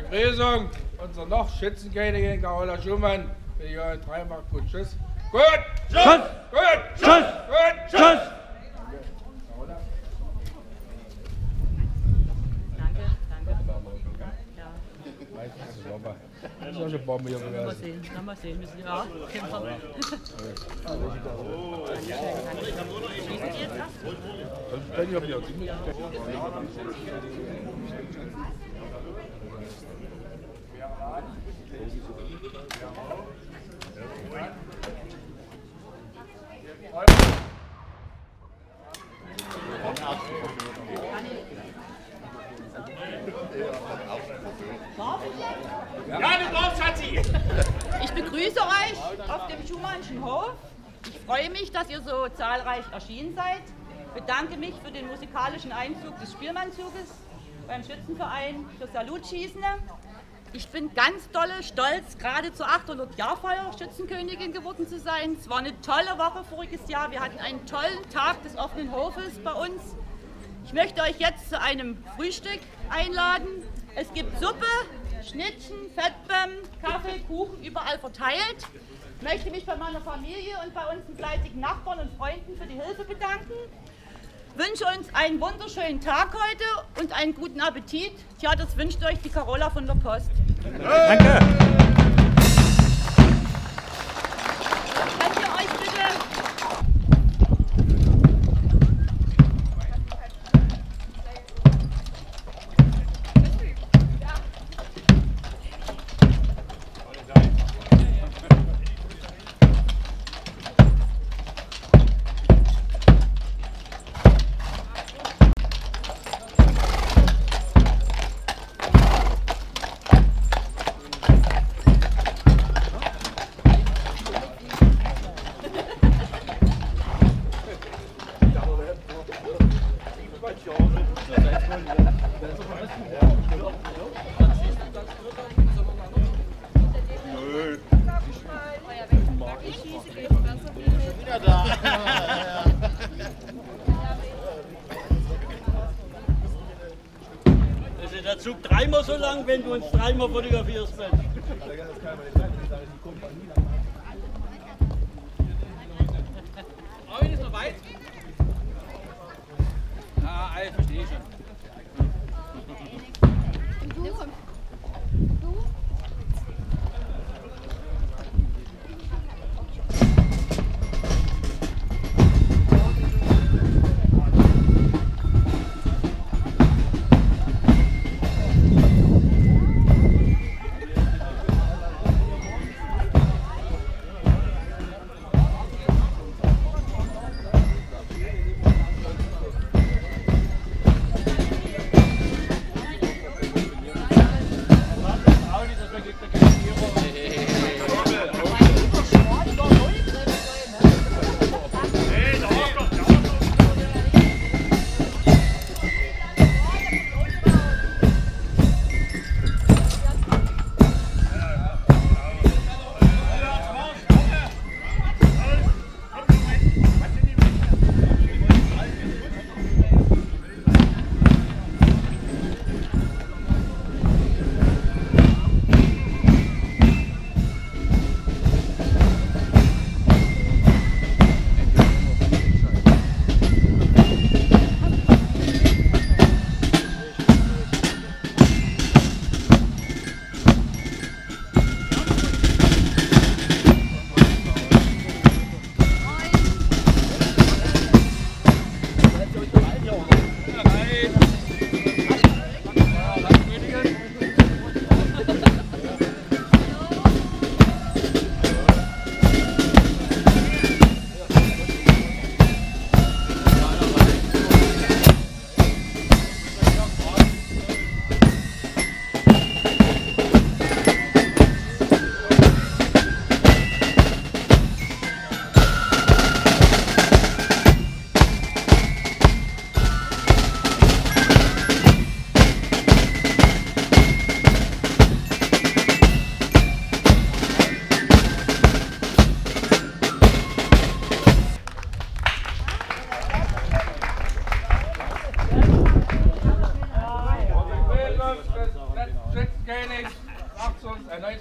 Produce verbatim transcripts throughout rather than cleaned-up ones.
Begrüßung unserer noch Schützenkönigin Carola Schumann. Für die Jahre drei macht gut. Tschüss. Gut! Tschüss! Gut! Tschüss! Gut! Tschüss! Danke, danke. Ja. Das ist aber. Das ist auch schon Bombe hier Mal gewesen. sehen, na, mal sehen. Müssen wir auch Kämpfer. Schießen die jetzt ab? Das bin ich aber nicht. Ja, du brauchst, Schatzi! Ich begrüße euch auf dem Schumannschen Hof. Ich freue mich, dass ihr so zahlreich erschienen seid. Ich bedanke mich für den musikalischen Einzug des Spielmannzuges beim Schützenverein für Salutschießen. Ich bin ganz dolle stolz, gerade zur achthundert-Jahr-Feier Schützenkönigin geworden zu sein. Es war eine tolle Woche voriges Jahr. Wir hatten einen tollen Tag des offenen Hofes bei uns. Ich möchte euch jetzt zu einem Frühstück einladen. Es gibt Suppe, Schnittchen, Fettbämm, Kaffee, Kuchen, überall verteilt. Ich möchte mich bei meiner Familie und bei unseren fleißigen Nachbarn und Freunden für die Hilfe bedanken. Ich wünsche uns einen wunderschönen Tag heute und einen guten Appetit. Tja, das wünscht euch die Carola von der Post. Danke! Könnt ihr euch bitte... Also der Zug dreimal so lang, wenn du uns dreimal fotografierst, Mensch. Brauche ich das noch weit? Ah, ich verstehe schon.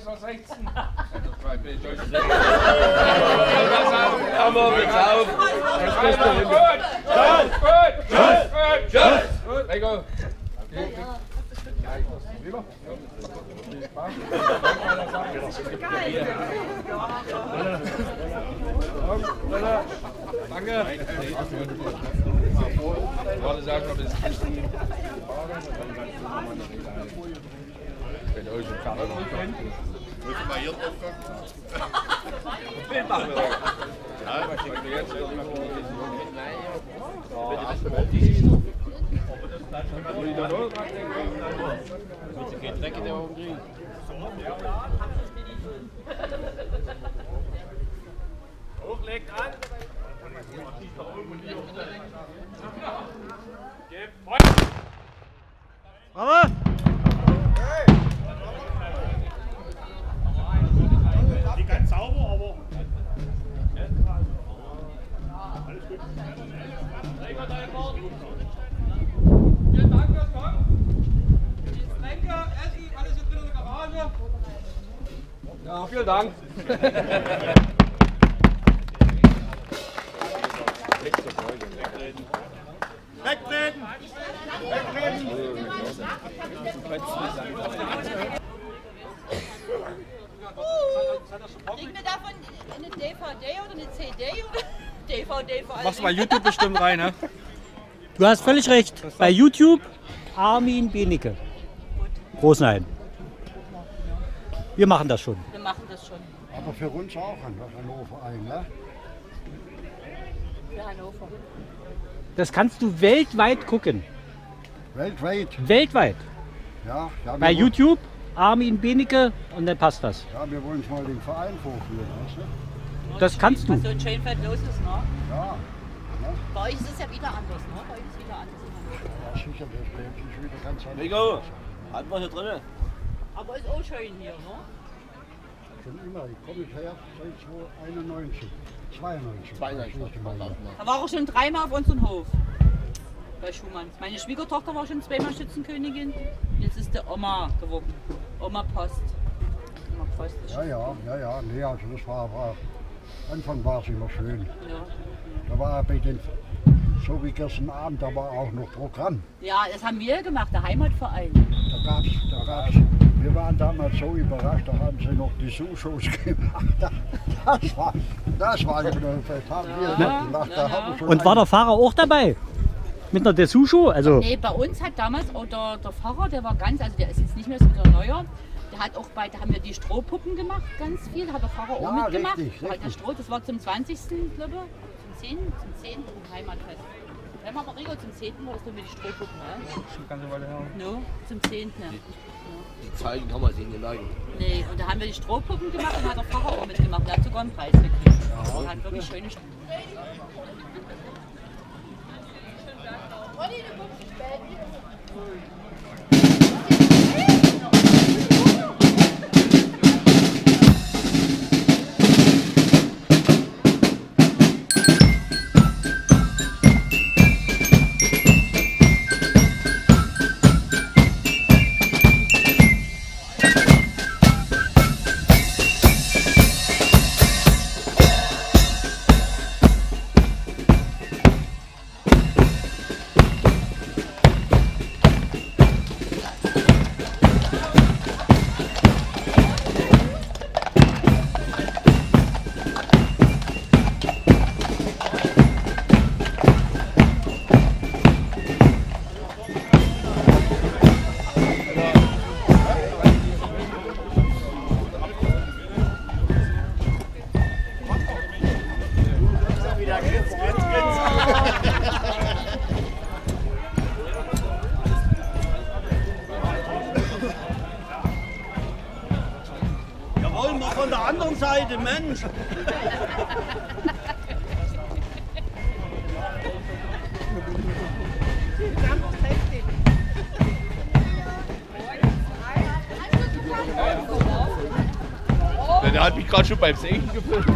noch sechzehn. Ja, das war bin ich durch. Aber bezahlt. Gut, gut, gut, gut, gut. Lego. Lieber? Danke. Warte, sag mal, bis wenn euch schon Kaffee noch kommt. Muss ich mal hier drauf gucken? Bild machen wir. Ja, was ich jetzt Kein Dreck in der Augen kriegen. Hochlegt an. Bravo! Nicht ganz sauber, aber. Alles gut. Vielen Dank fürs Kommen. Getränke, Essen, alles hier drin in der Garage. Ja, vielen Dank. Wegtreten! Wegtreten! Kriegen wir davon eine D V D oder eine C D oder D V D vor allem? Machst du bei YouTube bestimmt rein, ne? Du hast völlig recht. Bei YouTube Armin Benecke. Rosenheim. Wir machen das schon. Wir machen das schon. Aber für uns auch an Hannover ein, ne? Für Hannover. Das kannst du weltweit gucken. Weltweit. Weltweit. Ja, ja, wir Bei wollen- YouTube Armin Benecke und dann passt das. Ja, wir wollen mal den Verein vorführen, weißt du? Das kannst Was du. so in Schönfeld los ist, ne? Ja, Bei euch ist es ja wieder anders, ne? Bei euch ist es wieder anders in Hannover. ja sicher, das bleibt sich wieder ganz anders. Rico, hatten wir hier drinnen? Aber ist auch schön hier, ne? Schon immer, ich komme her seit einundneunzig, zweiundneunzig. zweiundneunzig. Da war er schon dreimal auf unserem Hof. Bei Schumanns. Meine Schwiegertochter war schon zweimal Schützenkönigin. Jetzt ist der Oma geworden. Oma Post. Oma Post ist Ja, ja, ja, ja, nee, also das war, war Anfang war es immer schön. ja. Da war bei den, so wie gestern Abend, da war auch noch Programm. Ja, das haben wir gemacht, der Heimatverein. Da gab's, da gab's, wir waren damals so überrascht, da haben sie noch die Sushows gemacht. Das war, das war, das haben wir Ja, noch gelacht. Da ja, haben wir ja. schon Und war der Fahrer auch dabei? Mit einer Dessous-Show? Also Nee, bei uns hat damals auch der, der Pfarrer, der war ganz, also der ist jetzt nicht mehr so der Neuer, der hat auch bei, da haben wir die Strohpuppen gemacht, ganz viel, da hat der Pfarrer Ja, auch mitgemacht. richtig, Da hat der richtig. Stroh, das war zum zwanzigsten glaube ich, zum zehnten zum zehnten Heimatfest. Dann machen wir Rico zum zehnten war das dann mit die Strohpuppen, ne? Schon ganz Weile her. No, zum zehnten Ja. Die Zeichen kann man sich nicht leiden. Nee, und da haben wir die Strohpuppen gemacht und hat der Pfarrer auch mitgemacht, der hat sogar einen Preis gekriegt. Der hat wirklich schöne Strohpuppen. Jawohl, mal von der anderen Seite, Mensch. Der hat mich gerade schon beim Senken gefilmt.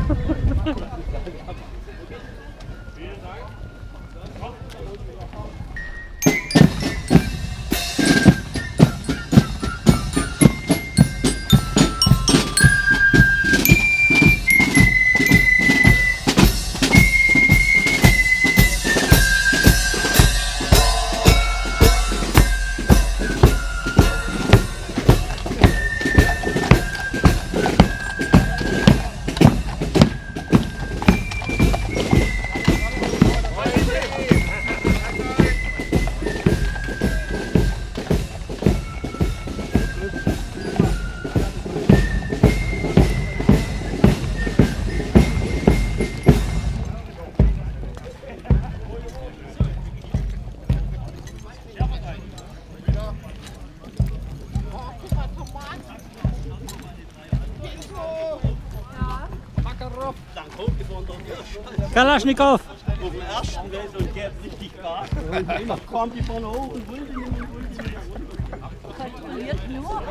Kalaschnikow. Auf dem ersten Weg und geht richtig Gas. Und dann kam die vorne hoch und wollte nicht und wollte nicht. Kontrolliert nur.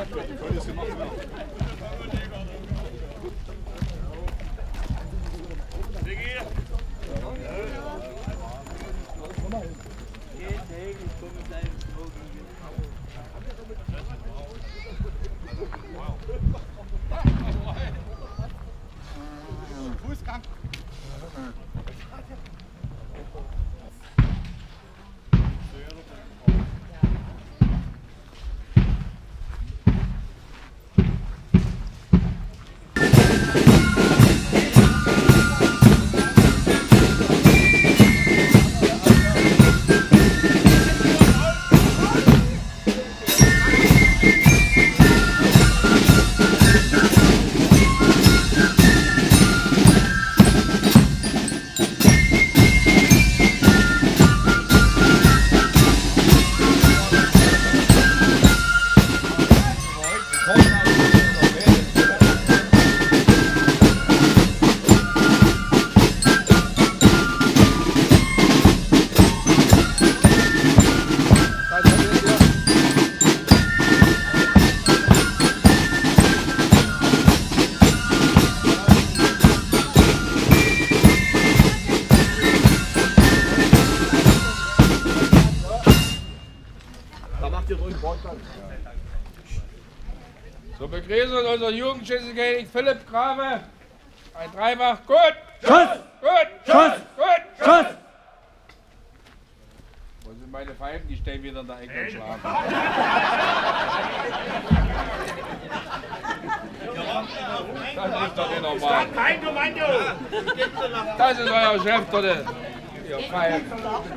Fußgang. So begrüßen unser Jugendschützenkönig Philipp Grabe. Ein Dreifach. Gut! Schuss! Gut! Schuss! Gut! Schuss! Wo sind meine Pfeifen? Die stehen wieder in der Ecke und schlafen. Das ist doch nicht normal. Kein Kommando! Das ist euer Chef dort. Ihr Pfeifen.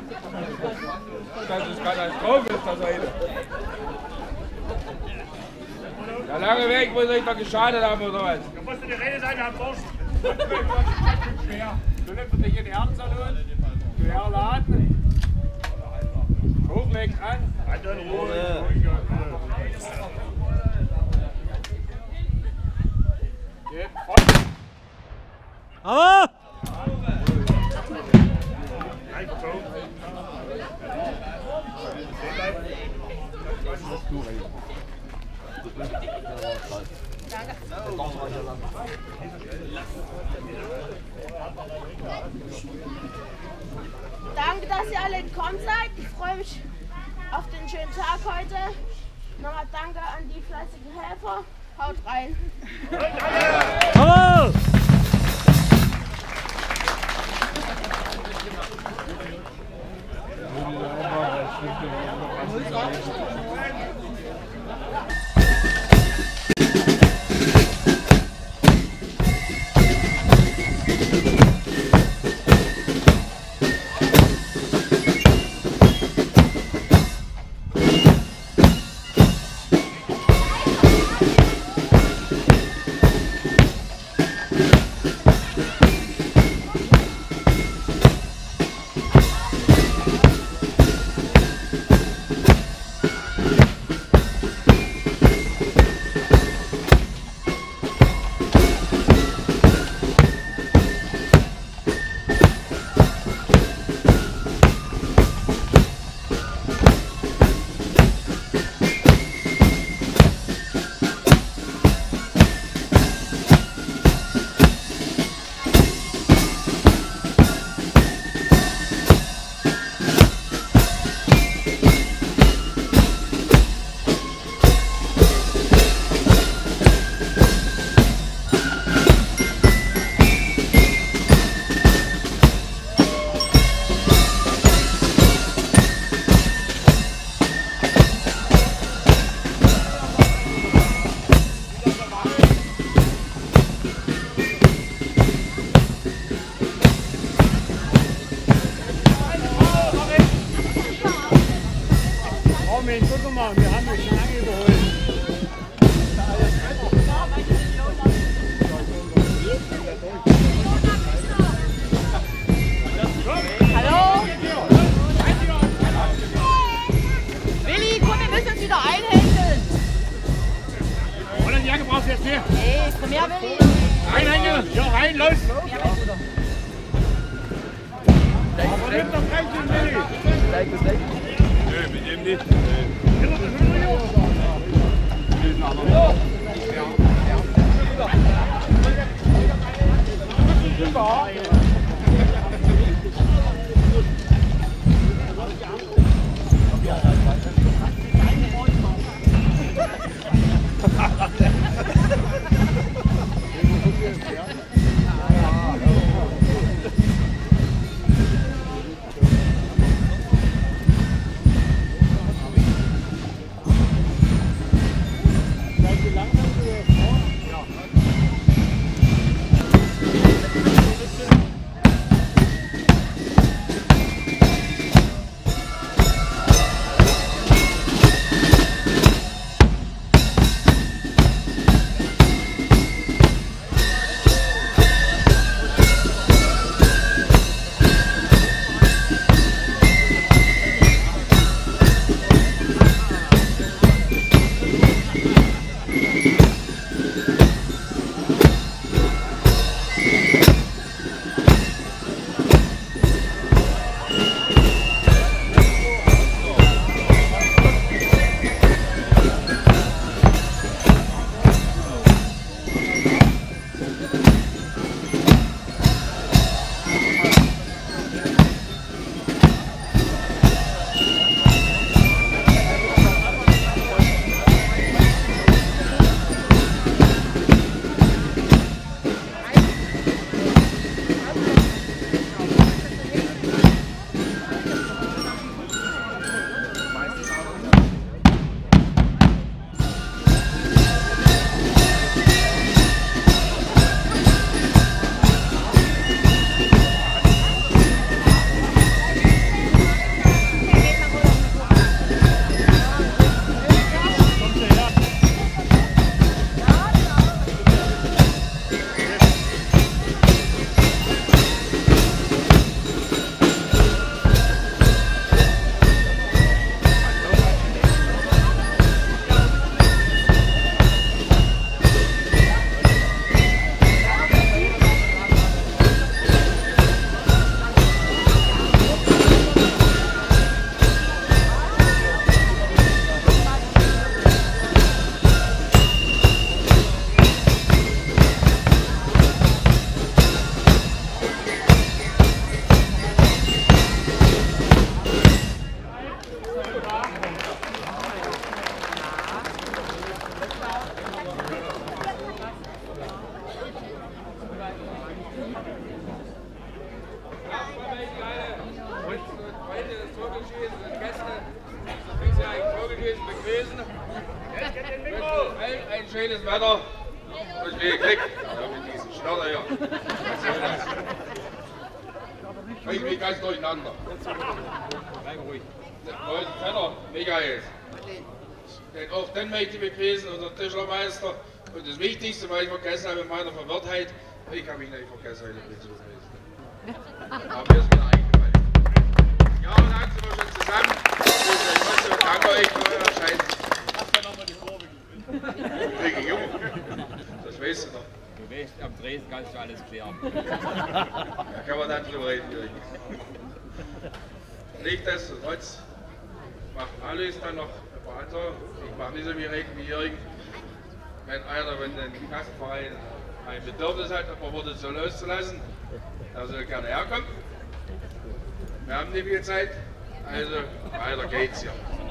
Das ist Katastrophe, ist das heute. Der lange Weg muss euch doch geschadet haben, oder was? Da musst du die Rede sein, Herr Forst. Schwer. Du nimmst dich in die Herrensalon, quer laden, Hochweg an. Halt in Ruhe. Geht voll. Aber! Danke, dass ihr alle gekommen seid. Ich freue mich auf den schönen Tag heute. Nochmal danke an die fleißigen Helfer. Haut rein. Aber! Guck mal, wir haben euch schon lange überholt. Hallo? Willi, komm, wir müssen uns wieder einhändeln. Und die Jacke brauchst du jetzt hier? Hey, komm her, Willi. Rein, rein, ja, rein, los! Aber nimm doch rein, Willi! Nö, mit dem nicht. Ein schönes Wetter und viel Glück ja, mit diesem Schnatter hier. Ich bin ganz durcheinander. Heute Vetter, Michael. Denn auch den möchte ich begrüßen, unser Tischlermeister. Und das Wichtigste, was ich vergessen habe in meiner Verwirrtheit, ich habe mich nicht vergessen, heute mit zu begrüßen. Aber mir ist wieder eingefallen. Ja, und dann sind wir schon zusammen. Ich danke euch für euer Erscheinen. Wegen Jung. Das weißt du noch. Du weißt, am Dresden kannst du alles klären. Da kann man dann drüber reden. Nichtsdestotrotz macht alles dann noch weiter. Ich mache nicht so viel reden wie Jürgen. Wenn einer, wenn ein Gastverein ein Bedürfnis hat, aber wurde so loszulassen, er soll gerne herkommen. Wir haben nicht viel Zeit, also weiter geht's hier.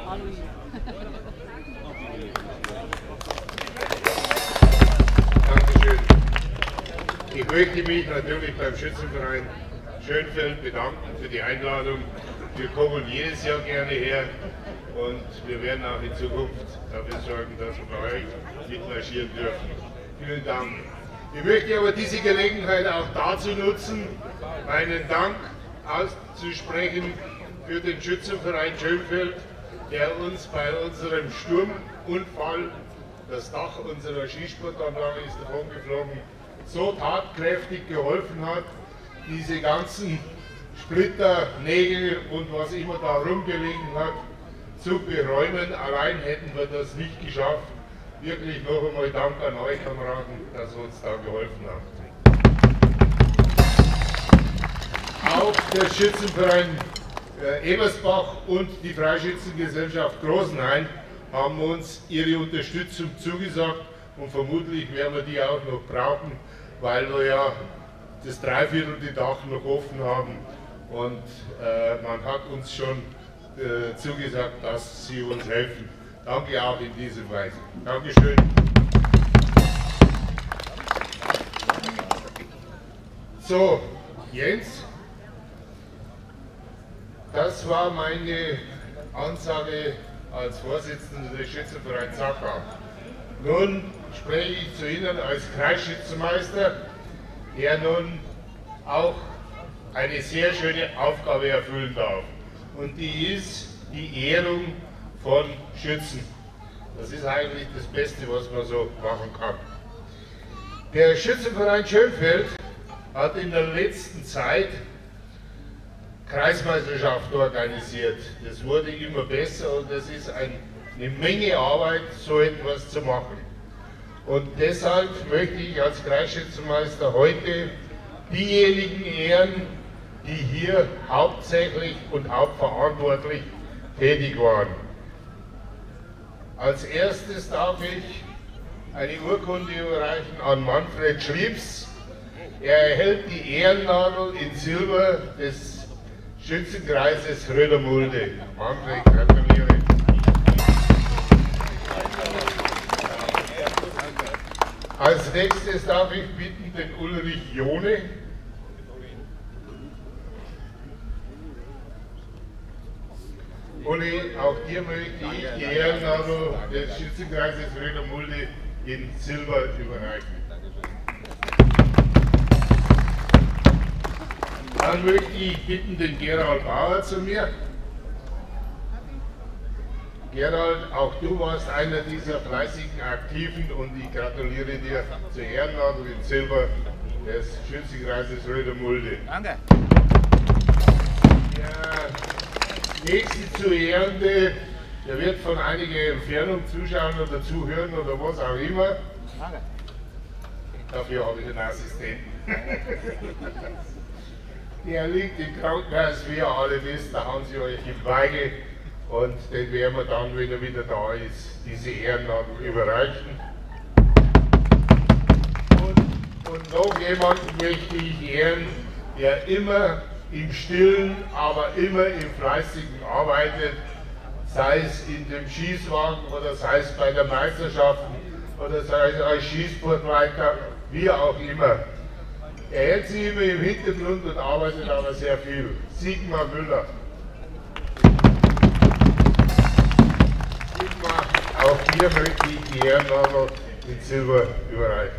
Dankeschön. Ich möchte mich natürlich beim Schützenverein Schönfeld bedanken für die Einladung. Wir kommen jedes Jahr gerne her und wir werden auch in Zukunft dafür sorgen, dass wir bei euch mitmarschieren dürfen. Vielen Dank. Ich möchte aber diese Gelegenheit auch dazu nutzen, meinen Dank auszusprechen für den Schützenverein Schönfeld, der uns bei unserem Sturmunfall, das Dach unserer Skisportanlage ist davon geflogen, so tatkräftig geholfen hat, diese ganzen Splitter, Nägel und was immer da rumgelegen hat, zu beräumen. Allein hätten wir das nicht geschafft. wirklich noch einmal Dank an euch Kameraden, dass ihr uns da geholfen habt. Auch der Schützenverein äh, Ebersbach und die Freischützengesellschaft Großenhain haben uns ihre Unterstützung zugesagt und vermutlich werden wir die auch noch brauchen, weil wir ja das dreiviertelte Dach noch offen haben und äh, man hat uns schon äh, zugesagt, dass sie uns helfen. Danke auch in dieser Weise. Dankeschön. So, Jens, das war meine Ansage als Vorsitzender des Schützenvereins Sackau. Nun spreche ich zu Ihnen als Kreisschützenmeister, der nun auch eine sehr schöne Aufgabe erfüllen darf. Und die ist die Ehrung von Schützen. Das ist eigentlich das Beste, was man so machen kann. Der Schützenverein Schönfeld hat in der letzten Zeit Kreismeisterschaften organisiert. Das wurde immer besser und es ist ein, eine Menge Arbeit, so etwas zu machen. Und deshalb möchte ich als Kreisschützenmeister heute diejenigen ehren, die hier hauptsächlich und hauptverantwortlich tätig waren. Als erstes darf ich eine Urkunde überreichen an Manfred Schliebs. Er erhält die Ehrennadel in Silber des Schützenkreises Rödermulde. Manfred, gratuliere. Als nächstes darf ich bitten den Ulrich Jone. Uli, auch dir möchte ich die Ehrennadel des Schützenkreises Rödermulde in Silber überreichen. Dann möchte ich bitten den Gerald Bauer zu mir. Gerald, auch du warst einer dieser fleißigen Aktiven und ich gratuliere dir zur Ehrennadel in Silber des Schützenkreises Rödermulde. Danke. Der nächste zu Ehrende, der wird von einiger Entfernung zuschauen oder zuhören oder was auch immer. Danke. Dafür habe ich einen Assistenten. Der liegt im Krankenhaus, wie ihr alle wisst, da haben sie euch im Weige und den werden wir dann, wenn er wieder da ist, diese Ehrennadel überreichen. Und, und noch jemanden möchte ich ehren, der immer im Stillen, aber immer im Fleißigen arbeitet, sei es in dem Schießwagen oder sei es bei der Meisterschaften oder sei es als Schießsportleiter, wie auch immer. Er hält sich immer im Hintergrund und arbeitet aber sehr viel. Sigmar Müller. Sigmar, auch hier möchte ich die Ehrennadel in Silber überreichen.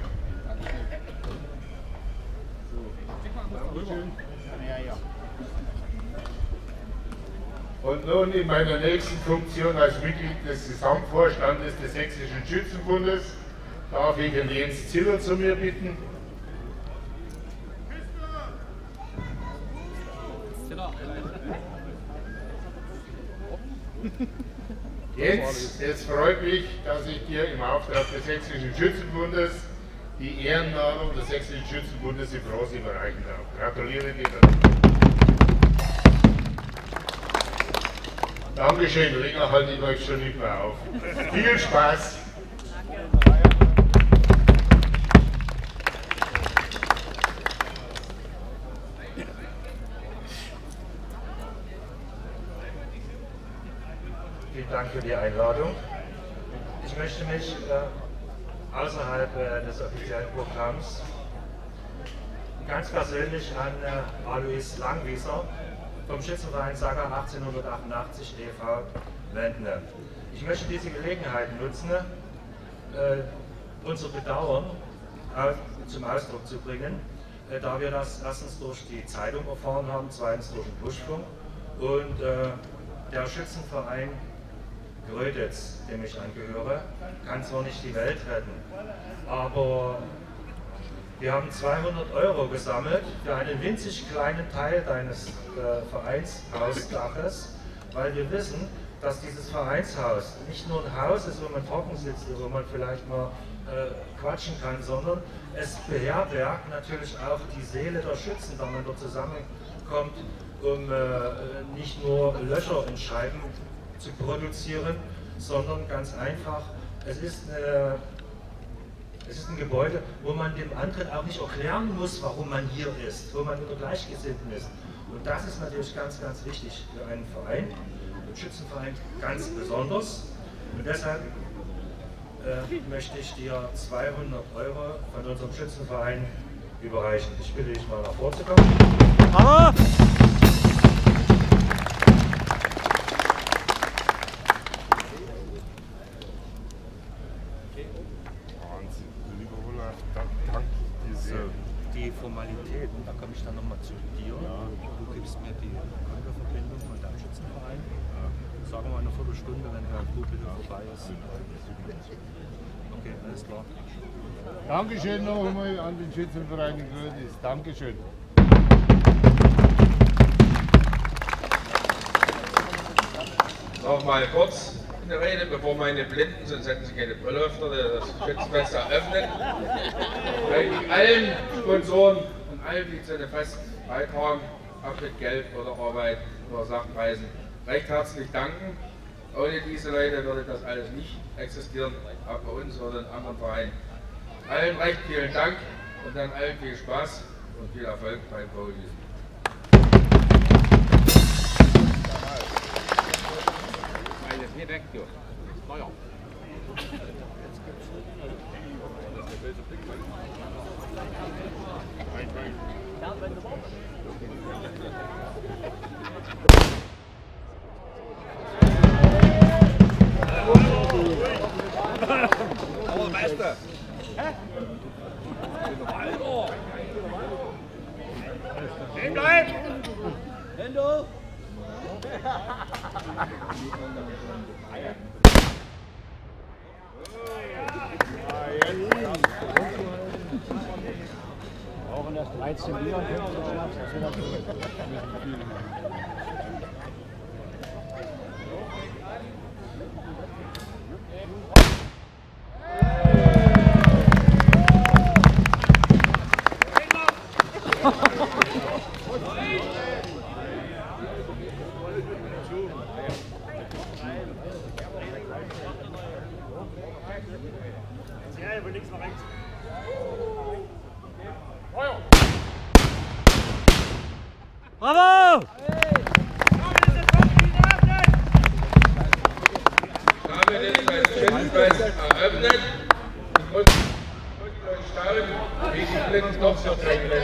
Und nun in meiner nächsten Funktion als Mitglied des Gesamtvorstandes des Sächsischen Schützenbundes darf ich den Jens Ziller zu mir bitten. Jens, es freut mich, dass ich dir im Auftrag des Sächsischen Schützenbundes die Ehrennadel des Sächsischen Schützenbundes im Bronze überreichen darf. Gratuliere dir. Dankeschön, länger halte ich euch schon nicht mehr auf. Viel Spaß! Vielen Dank für die Einladung. Ich möchte mich äh, außerhalb äh, des offiziellen Programms ganz persönlich an äh, Alois Langwieser vom Schützenverein Sackau achtzehnhundertachtundachtzig e V wenden. Ich möchte diese Gelegenheit nutzen, äh, unser Bedauern äh, zum Ausdruck zu bringen, äh, da wir das erstens durch die Zeitung erfahren haben, zweitens durch den Buschfunk und äh, der Schützenverein Gröditz, dem ich angehöre, kann zwar nicht die Welt retten, aber wir haben zweihundert Euro gesammelt für einen winzig kleinen Teil deines äh, Vereinshausdaches, weil wir wissen, dass dieses Vereinshaus nicht nur ein Haus ist, wo man trocken sitzt, wo man vielleicht mal äh, quatschen kann, sondern es beherbergt natürlich auch die Seele der Schützen, da man dort zusammenkommt, um äh, nicht nur Löcher in Scheiben zu produzieren, sondern ganz einfach, es ist, eine, es ist ein Gebäude, wo man dem anderen auch nicht erklären muss, warum man hier ist, wo man unter Gleichgesinnten ist. Und das ist natürlich ganz, ganz wichtig für einen Verein, einen Schützenverein ganz besonders. Und deshalb äh, möchte ich dir zweihundert Euro von unserem Schützenverein überreichen. Ich bitte dich mal nach vorne zu kommen. Bravo! Die Formalitäten, da komme ich dann nochmal zu dir. Ja. Du gibst mir die Kontoverbindung von deinem Schützenverein. Ja. Sagen wir mal eine Viertelstunde, wenn der Gruppe vorbei ist. Okay, alles klar. Dankeschön noch einmal an den Schützenverein in Gröditz. Dankeschön. Noch mal kurz in der Rede, bevor meine Blinden, sonst hätten sie keine Brille öfter, das Schützenfest eröffnen. Bei allen Sponsoren und allen, die zu dem Fest beitragen, ob mit Geld oder Arbeit oder Sachpreisen, recht herzlich danken. Ohne diese Leute würde das alles nicht existieren, auch bei uns oder in anderen Vereinen. Allen recht vielen Dank und dann allen viel Spaß und viel Erfolg beim Podium. Hier weg, du. Feuer. Oh, Meister! Hä? Stehen bleiben! Hendo! Wir brauchen erst dreizehn Bier und fünfzehn Schnaps, das wird natürlich viel. Bravo! Damit ist mein Schützenfest eröffnet. Und euch staunen, wie die Blinden doch so drin